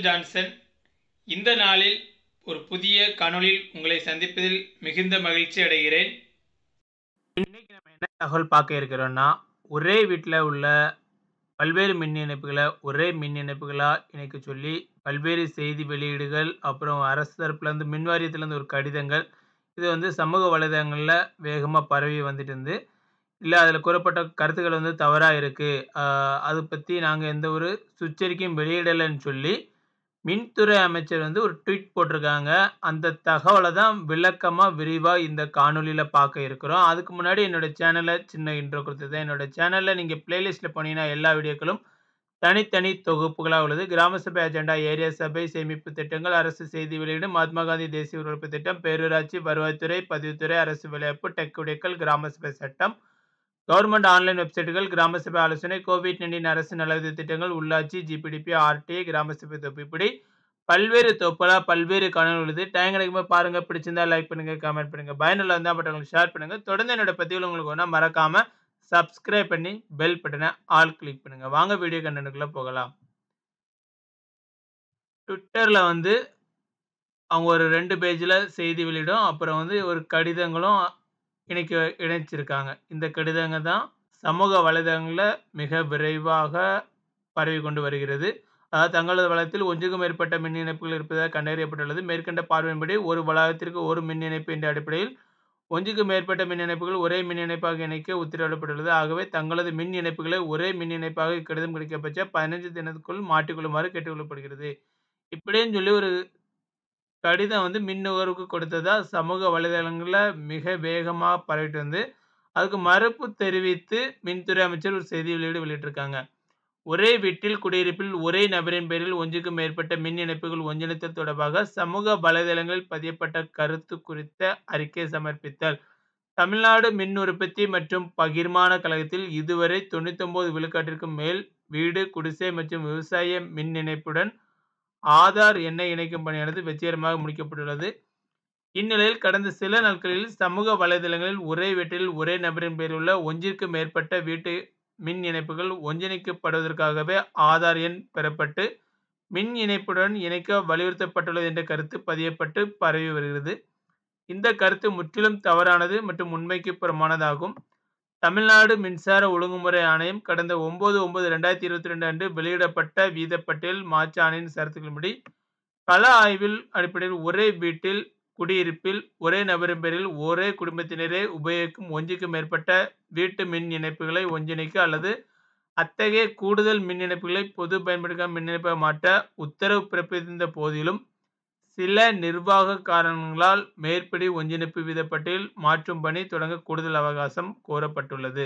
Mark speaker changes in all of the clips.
Speaker 1: உங்கள் ஜான்சன். இந்த நாளில் ஒரு புதிய காணொளியில் உங்களை சந்திப்பதில் மிகுந்த மகிழ்ச்சி அடைகிறேன். இன்னைக்கு நம்ம என்ன தகவல் பார்க்க இருக்கிறோம்னா, ஒரே வீட்டில் உள்ள பல்வேறு மின் இணைப்புகளை ஒரே மின் இணைப்புகளாக இணைக்க சொல்லி பல்வேறு செய்தி வெளியீடுகள், அப்புறம் அரசு தரப்புலேருந்து மின் வாரியத்திலேருந்து ஒரு கடிதங்கள், இது சமூக வலைதளங்களில் வேகமாக பரவி வந்துட்டு இருந்து, இல்லை அதில் கூறப்பட்ட கருத்துக்கள் தவறாக இருக்குது, அதை பற்றி நாங்கள் எந்த ஒரு சுற்றறிக்கையும் வெளியிடலைன்னு சொல்லி மின்துறை அமைச்சர் ஒரு ட்வீட் போட்டிருக்காங்க. அந்த தகவலை தான் விளக்கமாக விரிவாக இந்த காணொலியில் பார்க்க இருக்கிறோம். அதுக்கு முன்னாடி என்னோட சேனலை சின்ன இன்ட்ரோ கொடுத்தது. என்னோட சேனலில் நீங்கள் பிளேலிஸ்ட்டில் போனீங்கன்னா எல்லா வீடியோக்களும் தனித்தனி தொகுப்புகளாக உள்ளது. கிராம சபை அஜெண்டா, ஏரியா சபை, சேமிப்பு திட்டங்கள், அரசு செய்தி வெளியீடு, மகாத்மா காந்தி தேசிய உறுப்பு திட்டம், பேரூராட்சி, வருவாய்த்துறை, பதிவுத்துறை, அரசு வேலைவாய்ப்பு, டெக் உடைக்கல், கிராம சபை சட்டம், கவர்மெண்ட் ஆன்லைன் வெப்சைட்டுகள், கிராம சபை ஆலோசனை, கோவிட்-19 அரசு நலவுதவி திட்டங்கள், உள்ளாட்சி, ஜிபிடிபி, ஆர்டிஐ, கிராம சபை தொகுப்பு, இப்படி பல்வேறு தொகுப்புகளாக பல்வேறு காணொலி உள்ளது. டைம் கிடைக்கும்போது பாருங்கள். பிடிச்சிருந்தா லைக் பண்ணுங்கள், கமெண்ட் பண்ணுங்கள். பயனுள்ள இருந்தால் மற்றவங்களுக்கு ஷேர் பண்ணுங்கள். தொடர்ந்து என்னோட பதிவில் உங்களுக்கு ஒன்றா மறக்காமல் சப்ஸ்கிரைப் பண்ணி பெல் பட்டனை ஆல் கிளிக் பண்ணுங்கள். வாங்க வீடியோ கண்டென்ட்டுக்குள்ளே போகலாம். ட்விட்டரில் அவங்க ஒரு 2 பேஜில் செய்தி வெளியிடும், அப்புறம் ஒரு கடிதங்களும் இணைச்சிருக்காங்க. இந்த கடிதங்கள் தான் சமூக வலைதளங்களில் மிக விரைவாக பரவி கொண்டு வருகிறது. அதாவது தங்களது வளாகத்தில் ஒன்றுக்கும் மேற்பட்ட மின் இணைப்புகள் இருப்பதாக கண்டறியப்பட்டுள்ளது. மேற்கண்ட பார்வையின்படி ஒரு வளாகத்திற்கு ஒரு மின் இணைப்பு என்ற அடிப்படையில் ஒன்றுக்கும் மேற்பட்ட மின் இணைப்புகள் ஒரே மின் இணைப்பாக இணைக்க உத்தரவிடப்பட்டுள்ளது. ஆகவே தங்களது மின் இணைப்புகளை ஒரே மின் இணைப்பாக இக்கடிதம் கிடைக்கப்பட்ச 15 தினத்துக்குள் மாற்றிக்கொள்ளுமாறு கேட்டுக்கொள்ளப்படுகிறது. இப்படின்னு சொல்லி ஒரு கடிதம் மின் நுகர்வுக்கு கொடுத்ததா சமூக வலைதளங்களில் மிக வேகமாக பரவிட்டு அதுக்கு மறுப்பு தெரிவித்து மின்துறை அமைச்சர் ஒரு செய்தி வெளியிட்டிருக்காங்க. ஒரே வீட்டில் குடியிருப்பில் ஒரே நபரின் பெயரில் ஒன்றுக்கும் மேற்பட்ட மின் இணைப்புகள் ஒன்றிணைத்தல் தொடர்பாக சமூக வலைதளங்களில் பதியப்பட்ட கருத்து குறித்த அறிக்கை சமர்ப்பித்தல். தமிழ்நாடு மின் உற்பத்தி மற்றும் பகிர்மான கழகத்தில் இதுவரை 99 விழுக்காட்டிற்கும் மேல் வீடு, குடிசை மற்றும் விவசாய மின் இணைப்புடன் ஆதார் எண்ணை இணைக்கும் பணியானது வெற்றிகரமாக முடிக்கப்பட்டுள்ளது. இந்நிலையில் கடந்த சில நாட்களில் சமூக வலைதளங்களில் ஒரே வீட்டில் ஒரே நபரின் பெயரில் உள்ள ஒன்றிற்கு மேற்பட்ட வீட்டு மின் இணைப்புகள் ஒன்றிணைக்கப்படுவதற்காகவே ஆதார் எண் பெறப்பட்டு மின் இணைப்புடன் இணைக்க வலியுறுத்தப்பட்டுள்ளது என்ற கருத்து பதியப்பட்டு பரவி வருகிறது. இந்த கருத்து முற்றிலும் தவறானது மற்றும் உண்மைக்கு புறம்பானதாகும். தமிழ்நாடு மின்சார ஒழுங்குமுறை ஆணையம் கடந்த 9/9/2022 அன்று வெளியிடப்பட்ட வீதப்பட்டியல் மாற்றாணையின் சரத்துக்களின்படி கள ஆய்வில் அடிப்படையில் ஒரே வீட்டில் குடியிருப்பில் ஒரே நபரின் பேரில் ஒரே குடும்பத்தினரே உபயோகிக்கும் ஒன்றுக்கு மேற்பட்ட வீட்டு மின் இணைப்புகளை ஒன்றிணைக்க அல்லது அத்தகைய கூடுதல் மின் இணைப்புகளை பொது பயன்பாட்டுக்கான மின் இணைப்பாக மாற்ற உத்தரவு பிறப்பித்திருந்த போதிலும் சில நிர்வாக காரணங்களால் மேற்படி ஒன்றிணைப்பு வீதப்பட்டியல் மாற்றும் பணி தொடங்க கூடுதல் அவகாசம் கோரப்பட்டுள்ளது.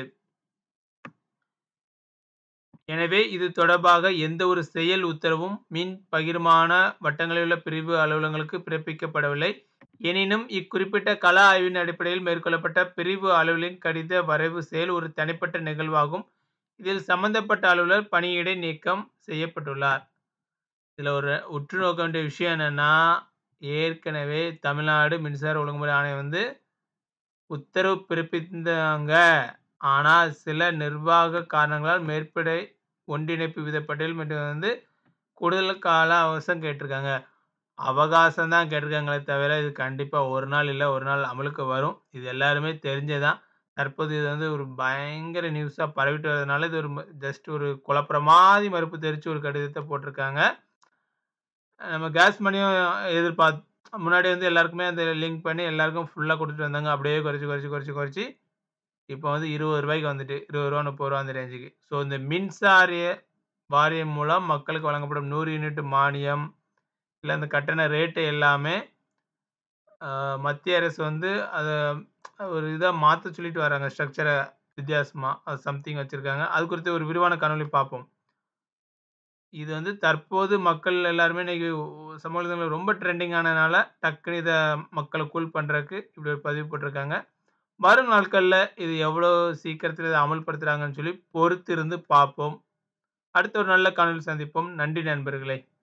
Speaker 1: எனவே இது தொடர்பாக எந்த ஒரு செயல் உத்தரவும் மின் பகிர்மான வட்டங்களில் உள்ள பிரிவு அலுவலகங்களுக்கு பிறப்பிக்கப்படவில்லை. எனினும் இக்குறிப்பிட்ட கள ஆய்வின் அடிப்படையில் மேற்கொள்ளப்பட்ட பிரிவு அலுவலரின் கடித வரைவு செயல் ஒரு தனிப்பட்ட நிகழ்வாகும். இதில் சம்பந்தப்பட்ட அலுவலர் பணியிடை நீக்கம் செய்யப்பட்டுள்ளார். இதில் ஒரு உற்று நோக்க வேண்டிய விஷயம் என்னன்னா, ஏற்கனவே தமிழ்நாடு மின்சார ஒழுங்குமுறை ஆணையம் உத்தரவு பிறப்பித்தாங்க. ஆனால் சில நிர்வாக காரணங்களால் மேற்படை ஒன்றிணைப்பு விதப்பட்டியல் மற்றும் கூடுதல் கால அவகாசம் கேட்டிருக்காங்க. அவகாசம் தான் கேட்டிருக்காங்களே தவிர இது கண்டிப்பாக ஒரு நாள் இல்லை ஒரு நாள் அமலுக்கு வரும். இது எல்லாருமே தெரிஞ்சதான். தற்போது இது ஒரு பயங்கர நியூஸாக பரவிட்டு வரதுனால இது ஒரு ஜஸ்ட் ஒரு குழப்பமாதி மறுப்பு தெரிவித்து ஒரு கடிதத்தை போட்டிருக்காங்க. நம்ம கேஸ் மணியும் முன்னாடி எல்லாருக்குமே அந்த லிங்க் பண்ணி எல்லாருக்கும் ஃபுல்லாக கொடுத்துட்டு வந்தாங்க. அப்படியே குறைச்சி இப்போ 20 ரூபாய்க்கு வந்துட்டு 20 ரூபா 30 ரூபா அந்த ரேஞ்சுக்கு. ஸோ இந்த மின்சார வாரியம் மூலம் மக்களுக்கு வழங்கப்படும் 100 யூனிட் மானியம் இல்லை அந்த கட்டண ரேட்டு எல்லாமே மத்திய அரசு அதை ஒரு இதாக மாற்ற சொல்லிட்டு வராங்க. ஸ்ட்ரக்சரை வித்தியாசமாக அது சம்திங் வச்சுருக்காங்க. அது குறித்து ஒரு விரிவான காணொலி பார்ப்போம். இது தற்போது மக்கள் எல்லாருமே இன்னைக்கு சமூகத்தில் ரொம்ப ட்ரெண்டிங் ஆனதுனால டக்குன்னு இதை மக்களை கூல் பண்ணுறதுக்கு இப்படி ஒரு பதிவு போட்டிருக்காங்க. வரும் நாட்களில் இது எவ்வளோ சீக்கிரத்தில் இதை அமல்படுத்துகிறாங்கன்னு சொல்லி பொறுத்திருந்து பார்ப்போம். அடுத்த ஒரு நல்ல காணொலி சந்திப்போம். நன்றி நண்பர்களே.